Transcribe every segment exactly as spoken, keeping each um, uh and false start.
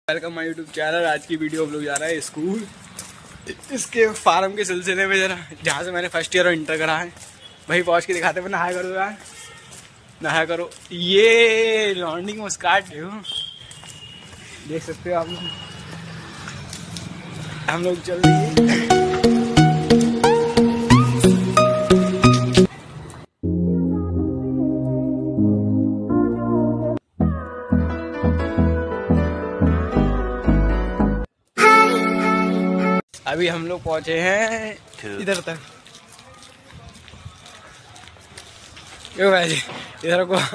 Welcome my YouTube channel. आज की video हम लोग जा रहा है स्कूल, इसके फार्म के सिलसिले में जरा जहाँ से मैंने फर्स्ट ईयर और इंटर करा है वही पहुँच के दिखाते हैं। नहाया करो यार, नहाया करो। ये लॉन्डिंग मुस्काट देख सकते हो आप लोग। हम लोग चल रही अभी हम लोग पहुंचे हैं इधर तक। क्यों भाई जी इधर को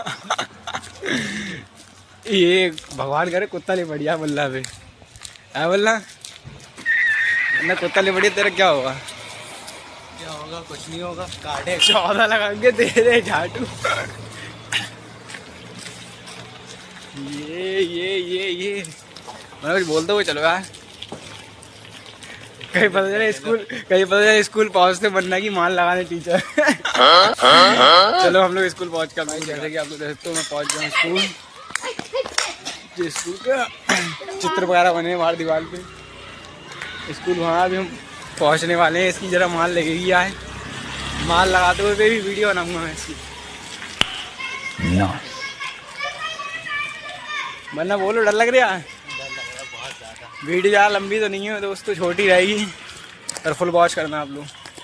ये भगवान करे कुत्ता ले बढ़िया बल्ला पे है बल्ला ना, कुत्ता ले बढ़िया तेरा क्या होगा? क्या होगा? कुछ नहीं होगा। काटे चौदह लगा के दे रहे झाटू। ये ये ये ये मैं कुछ बोलते हुए चलो यार। कहीं पता चले स्कूल कहीं पता चले स्कूल पहुंचते बनना की मान लगाने टीचर। चलो हम लोग स्कूल पहुंच कर, जैसे कि आप लोग देख सकते हो मैं पहुंच गया स्कूल। जो स्कूल का चित्र वगैरह बने बाहर दीवार पे, स्कूल वहाँ भी हम पहुंचने वाले हैं। इसकी जरा माल लगेगी आए, माल लगाते हुए भी वीडियो बनाऊंगा मैं इसकी। वरना बोलो डर लग रहा है। वीडियो ज़्यादा लंबी तो नहीं है दोस्तों, छोटी रहेगी और फुल वॉच करना आप लोग।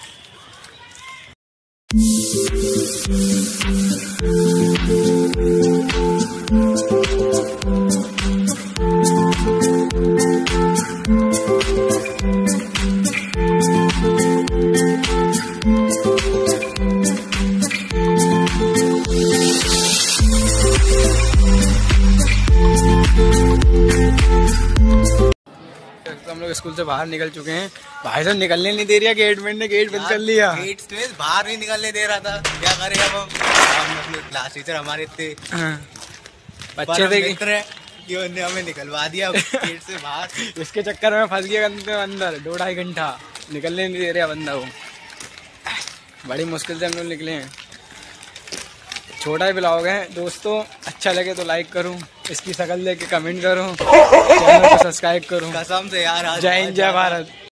हम लोग स्कूल से बाहर निकल चुके हैं। भाई साहब निकलने नहीं दे रहा, गेट मैन ने गेट बंद कर लिया। गेट से बाहर नहीं निकलने दे रहा था। क्या करें अब हम? क्लास टीचर हमारे इतने बच्चे थे कि उन्होंने हमें निकलवा दिया गेट से बाहर। इसके चक्कर में फंस गया अंदर दो ढाई घंटा, निकलने नहीं दे रहा बंदा वो। बड़ी मुश्किल से हम लोग निकले हैं। छोटा ही ब्लॉग है दोस्तों, अच्छा लगे तो लाइक करूं, इसकी शक्ल देख के कमेंट करूं, चैनल को सब्सक्राइब करूं। कसम से यार, जय हिंद जय भारत।